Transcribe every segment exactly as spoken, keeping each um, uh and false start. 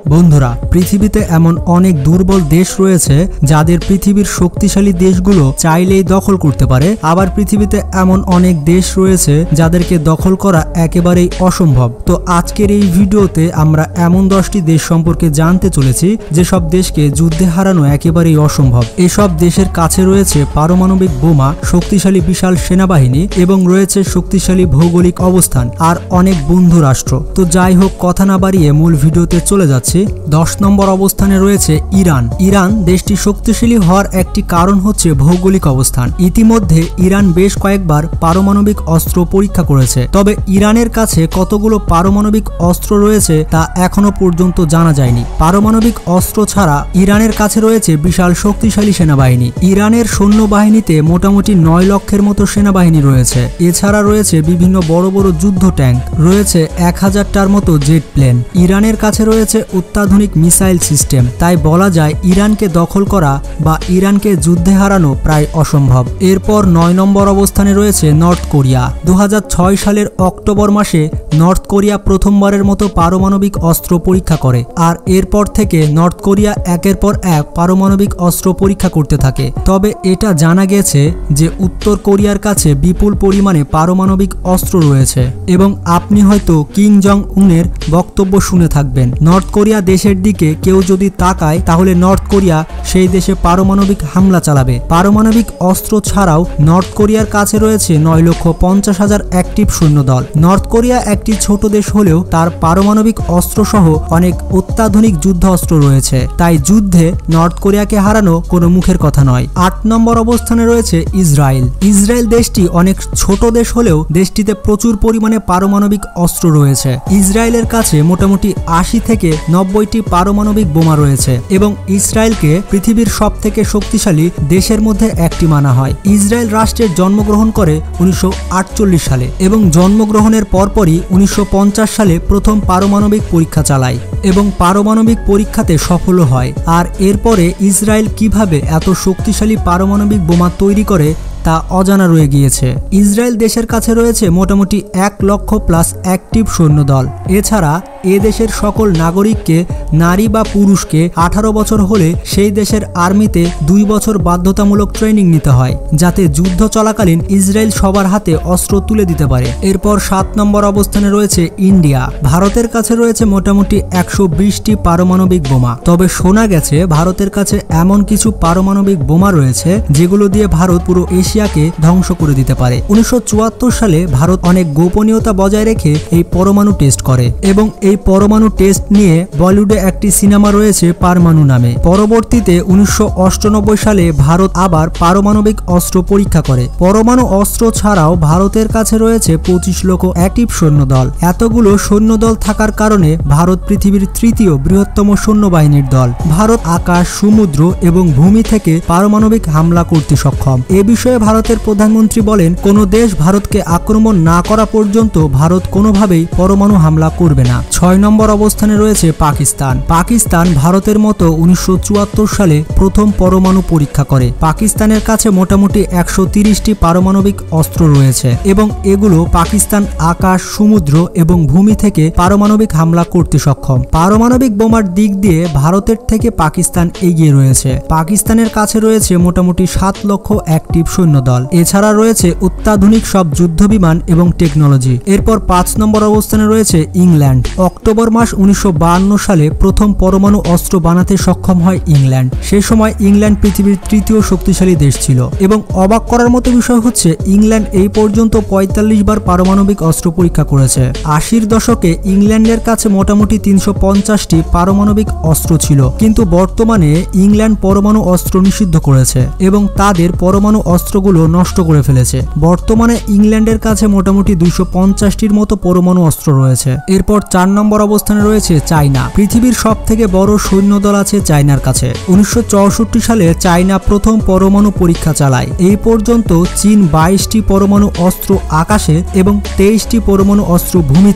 বন্ধুরা, পৃথিবীতে এমন অনেক দুর্বল দেশ রয়েছে যাদের পৃথিবীর শক্তিশালী দেশগুলো চাইলেই দখল করতে পারে, আবার পৃথিবীতে এমন অনেক দেশ রয়েছে যাদেরকে দখল করা একেবারেই অসম্ভব। তো আজকের এই ভিডিওতে আমরা এমন দশটি দেশ সম্পর্কে জানতে চলেছি যেসব দেশকে যুদ্ধে হারানো একেবারেই অসম্ভব। এসব দেশের কাছে রয়েছে পারমাণবিক বোমা, শক্তিশালী বিশাল সেনাবাহিনী এবং রয়েছে শক্তিশালী ভৌগোলিক অবস্থান আর অনেক বন্ধু রাষ্ট্র। তো যাই হোক, কথা না বাড়িয়ে মূল ভিডিওতে চলে যাচ্ছি। দশ নম্বর অবস্থানে রয়েছে ইরান। ইরান দেশটি শক্তিশালী হওয়ার একটি কারণ হচ্ছে ভৌগোলিক অবস্থান। ইতিমধ্যে ইরান বেশ কয়েকবার পারমাণবিক অস্ত্র পরীক্ষা করেছে, তবে ইরানের কাছে কতগুলো পারমাণবিক অস্ত্র রয়েছে তা এখনো পর্যন্ত জানা যায়নি। পারমাণবিক অস্ত্র ছাড়া ইরানের কাছে রয়েছে বিশাল শক্তিশালী সেনাবাহিনী। ইরানের সৈন্যবাহিনীতে মোটামুটি নয় লক্ষের মতো সেনাবাহিনী রয়েছে। এছাড়া রয়েছে বিভিন্ন বড় বড় যুদ্ধ ট্যাঙ্ক, রয়েছে এক হাজারটার মতো জেট প্লেন। ইরানের কাছে রয়েছে অত্যাধুনিক মিসাইল সিস্টেম। তাই বলা যায় ইরানকে দখল করা বা ইরানকে যুদ্ধে হারানো প্রায় অসম্ভব। এরপর নয় নম্বর অবস্থানে রয়েছে নর্থ কোরিয়া। দু হাজার ছয় সালের অক্টোবর মাসে নর্থ কোরিয়া প্রথমবারের মতো পারমাণবিক অস্ত্র পরীক্ষা করে, আর এরপর থেকে নর্থ কোরিয়া একের পর এক পারমাণবিক অস্ত্র পরীক্ষা করতে থাকে। তবে এটা জানা গেছে যে উত্তর কোরিয়ার কাছে বিপুল পরিমাণে পারমাণবিক অস্ত্র রয়েছে এবং আপনি হয়তো কিম জং উনের বক্তব্য শুনে থাকবেন, নর্থ কোরিয়া দেশের দিকে কেউ যদি তাকায় তাহলে নর্থ কোরিয়া সেই দেশে পারমাণবিক হামলা চালাবে। পারমাণবিক অস্ত্র ছাড়াও নর্থ কোরিয়ার কাছে রয়েছে নয় লক্ষ পঞ্চাশ হাজার অ্যাক্টিভ সৈন্যদল। নর্থ কোরিয়া একটি ছোট দেশ হলেও তার পারমাণবিক অস্ত্র সহ অনেক অত্যাধুনিক যুদ্ধ অস্ত্র রয়েছে, তাই যুদ্ধে নর্থ কোরিয়াকে হারানো কোনো মুখের কথা নয়। আট নম্বর অবস্থানে রয়েছে ইসরায়েল। ইসরায়েল দেশটি অনেক ছোট দেশ হলেও দেশটিতে প্রচুর পরিমাণে পারমাণবিক অস্ত্র রয়েছে। ইসরায়েলের কাছে মোটামুটি আশি থেকে নব্বইটি পারমাণবিক বোমা রয়েছে এবং ইসরায়েলকে পৃথিবীর সব থেকে শক্তিশালী দেশের মধ্যে একটি মানা হয়। ইসরায়েল রাষ্ট্রের জন্মগ্রহণ করে উনিশশো আটচল্লিশ সালে এবং জন্মগ্রহণের পরপরই উনিশশো পঞ্চাশ সালে প্রথম পারমাণবিক পরীক্ষা চালায় এবং পারমাণবিক পরীক্ষাতে সফল হয়। আর এরপরে ইসরায়েল কিভাবে এত শক্তিশালী পারমাণবিক বোমা তৈরি করে তা অজানা রয়ে গিয়েছে। ইসরায়েল দেশের কাছে রয়েছে মোটামুটি এক লক্ষ প্লাস অ্যাক্টিভ সৈন্যদল। এছাড়া এ দেশের সকল নাগরিককে, নারী বা পুরুষকে আঠারো বছর হলে সেই দেশের আর্মিতে দুই বছর বাধ্যতামূলক ট্রেনিং নিতে হয়, যাতে যুদ্ধ চলাকালীন ইসরায়েল সবার হাতে অস্ত্র তুলে দিতে পারে। এরপর সাত নম্বর অবস্থানে রয়েছে ইন্ডিয়া। ভারতের কাছে রয়েছে মোটামুটি একশো বিশটি পারমাণবিক বোমা। তবে শোনা গেছে ভারতের কাছে এমন কিছু পারমাণবিক বোমা রয়েছে যেগুলো দিয়ে ভারত পুরো এশিয়াকে ধ্বংস করে দিতে পারে। উনিশশো চুয়াত্তর সালে ভারত অনেক গোপনীয়তা বজায় রেখে এই পরমাণু টেস্ট করে এবং এই পরমাণু টেস্ট নিয়ে বলিউডে একটি সিনেমা রয়েছে পারমাণু নামে। পরবর্তীতে উনিশশো অষ্টানব্বই সালে ভারত আবার পারমাণবিক অস্ত্র পরীক্ষা করে। পরমাণু অস্ত্র ছাড়াও ভারতের কাছে রয়েছে পঁচিশ লক্ষ অ্যাক্টিভ সৈন্যদল। এতগুলো সৈন্যদল থাকার কারণে ভারত পৃথিবীর তৃতীয় বৃহত্তম সৈন্যবাহিনীর দল। ভারত আকাশ, সমুদ্র এবং ভূমি থেকে পারমাণবিক হামলা করতে সক্ষম। এ বিষয়ে ভারতের প্রধানমন্ত্রী বলেন, কোনো দেশ ভারতকে আক্রমণ না করা পর্যন্ত ভারত কোনোভাবেই পরমাণু হামলা করবে না। ছয় নম্বর অবস্থানে রয়েছে পাকিস্তান। পাকিস্তান ভারতের মতো উনিশশো চুয়াত্তর সালে প্রথম পরমাণু পরীক্ষা করে। পাকিস্তানের কাছে মোটামুটি একশো তিরিশটি পারমাণবিক অস্ত্র রয়েছে এবং এগুলো পাকিস্তান আকাশ, সমুদ্র এবং ভূমি থেকে পারমাণবিক হামলা করতে সক্ষম। পারমাণবিক বোমার দিক দিয়ে ভারতের থেকে পাকিস্তান এগিয়ে রয়েছে। পাকিস্তানের কাছে রয়েছে মোটামুটি সাত লক্ষ অ্যাক্টিভ সৈন্যদল। এছাড়া রয়েছে অত্যাধুনিক সব যুদ্ধ বিমান এবং টেকনোলজি। এরপর পাঁচ নম্বর অবস্থানে রয়েছে ইংল্যান্ড। অক্টোবর মাস উনিশশো বাহান্ন সালে প্রথম পরমাণু অস্ত্র বানাতে সক্ষম হয় ইংল্যান্ড। সে সময় ইংল্যান্ড পৃথিবীর তৃতীয় শক্তিশালী দেশ ছিল এবং অবাক করার মতো বিষয় হচ্ছে ইংল্যান্ড এই পর্যন্ত পঁয়তাল্লিশ বার পারমাণবিক অস্ত্র পরীক্ষা করেছে। আশির দশকে ইংল্যান্ডের কাছে মোটামুটি তিনশো পঞ্চাশটি পারমাণবিক অস্ত্র ছিল, কিন্তু বর্তমানে ইংল্যান্ড পরমাণু অস্ত্র নিষিদ্ধ করেছে এবং তাদের পরমাণু অস্ত্রগুলো নষ্ট করে ফেলেছে। বর্তমানে ইংল্যান্ডের কাছে মোটামুটি দুইশো পঞ্চাশটির মতো পরমাণু অস্ত্র রয়েছে। এরপর চার নম্বর অবস্থানে রয়েছে চায়না। পৃথিবীর সব থেকে বড় সৈন্যদল আছে চায়নার কাছে। উনিশশো চৌষট্টি সালে চায়না প্রথম পরমাণু পরীক্ষা চালায়। এই পর্যন্ত চীন বাইশটি পরমাণু অস্ত্র আকাশে এবং তেইশটি পরমাণু অস্ত্র ভূমিতে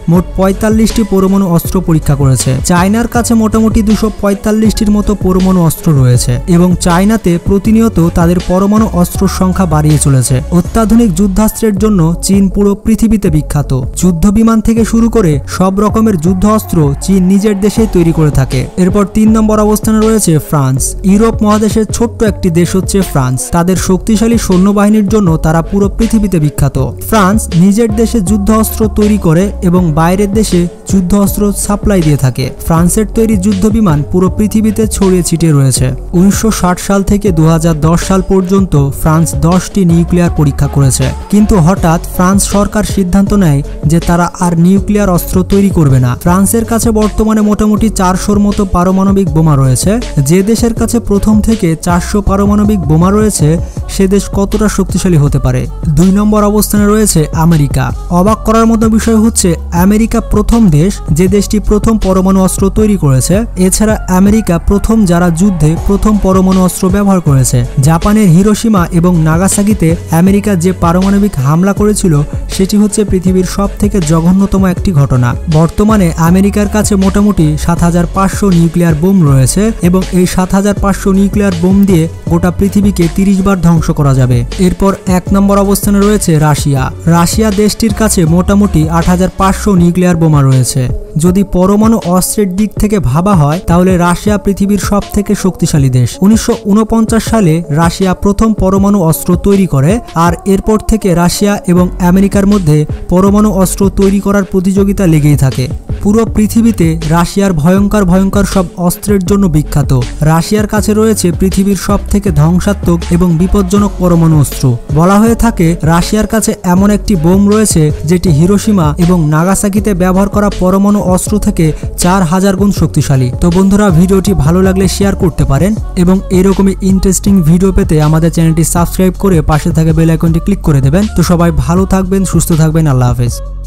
মোট পঁয়তাল্লিশটি পরমাণু অস্ত্র পরীক্ষা করেছে। চায়নার কাছে মোটামুটি দুশো পঁয়তাল্লিশটির মতো পরমাণু অস্ত্র রয়েছে এবং চায়নাতে প্রতিনিয়ত তাদের পরমাণু অস্ত্র সংখ্যা বাড়িয়ে চলেছে। অত্যাধুনিক যুদ্ধাস্ত্রের জন্য চীন পুরো পৃথিবীতে বিখ্যাত। যুদ্ধ বিমান থেকে শুরু করে সব রকমের যুদ্ধ অস্ত্র চীন নিজের দেশে তৈরি করে থাকে। এরপর তিন নম্বর অবস্থানে রয়েছে ফ্রান্স। ইউরোপ মহাদেশের ছোট্ট একটি দেশ হচ্ছে ফ্রান্স। তাদের শক্তিশালী সৈন্যবাহিনীর জন্য তারা পুরো পৃথিবীতে বিখ্যাত। ফ্রান্স নিজের দেশে যুদ্ধ অস্ত্র তৈরি করে এবং বাইরের দেশে যুদ্ধ অস্ত্র সাপ্লাই দিয়ে থাকে। ফ্রান্সের তৈরি যুদ্ধ বিমান পুরো পৃথিবীতে ছড়িয়ে ছিটিয়ে রয়েছে। উনিশশো ষাট সাল থেকে দু হাজার দশ সাল পর্যন্ত ফ্রান্স দশটি নিউক্লিয়ার পরীক্ষা করেছে, কিন্তু হঠাৎ ফ্রান্স সরকার সিদ্ধান্ত নেয় যে তারা আর নিউক্লিয়ার অস্ত্র তৈরি করবে না। ফ্রান্সের কাছে বর্তমানে মোটামুটি চারশোর মতো পারমাণবিক বোমা রয়েছে। যে দেশের কাছে প্রথম থেকে চারশো পারমাণবিক বোমা রয়েছে সে দেশ কতটা শক্তিশালী হতে পারে। দুই নম্বর অবস্থানে রয়েছে আমেরিকা। অবাক করার মতো বিষয় হচ্ছে আমেরিকা প্রথম দেশ যে দেশটি প্রথম পরমাণু অস্ত্র তৈরি করেছে। এছাড়া আমেরিকা প্রথম যারা যুদ্ধে প্রথম পরমাণু অস্ত্র ব্যবহার করেছে। জাপানের হিরোশিমা এবং নাগাসাকিতে আমেরিকা যে পারমাণবিক হামলা করেছিল সেটি হচ্ছে পৃথিবীর সব থেকে জঘন্যতম একটি ঘটনা। বর্তমানে আমেরিকার কাছে মোটামুটি সাত হাজার পাঁচশো নিউক্লিয়ার বোম রয়েছে এবং এই সাত হাজার পাঁচশো নিউক্লিয়ার বোম দিয়ে গোটা পৃথিবীকে তিরিশ বার ধ্বংস করা যাবে। এরপর এক নম্বর অবস্থানে রয়েছে রাশিয়া। রাশিয়া দেশটির কাছে মোটামুটি আট হাজার পাঁচশো নিউক্লিয়ার বোমা রয়েছে। যদি পরমাণু অস্ত্রের দিক থেকে ভাবা হয় তাহলে রাশিয়া পৃথিবীর সব থেকে শক্তিশালী দেশ। উনিশশো উনপঞ্চাশ সালে রাশিয়া প্রথম পরমাণু অস্ত্র তৈরি করে আর এরপর থেকে রাশিয়া এবং আমেরিকার মধ্যে পরমাণু অস্ত্র তৈরি করার প্রতিযোগিতা লেগেই থাকে। পুরো পৃথিবীতে রাশিয়ার ভয়ঙ্কর ভয়ঙ্কর সব অস্ত্রের জন্য বিখ্যাত। রাশিয়ার কাছে রয়েছে পৃথিবীর সব থেকে ধ্বংসাত্মক এবং বিপজ্জনক পরমাণু অস্ত্র। বলা হয়ে থাকে রাশিয়ার কাছে এমন একটি বোম রয়েছে যেটি হিরোশিমা এবং নাগাসাকিতে ব্যবহার করা পরমাণু অস্ত্র থেকে চার হাজার গুণ শক্তিশালী। তো বন্ধুরা, ভিডিওটি ভালো লাগলে শেয়ার করতে পারেন এবং এরকমই ইন্টারেস্টিং ভিডিও পেতে আমাদের চ্যানেলটি সাবস্ক্রাইব করে পাশে থাকা বেল আইকনটি ক্লিক করে দেবেন। তো সবাই ভালো থাকবেন, সুস্থ থাকবেন। আল্লাহ হাফেজ।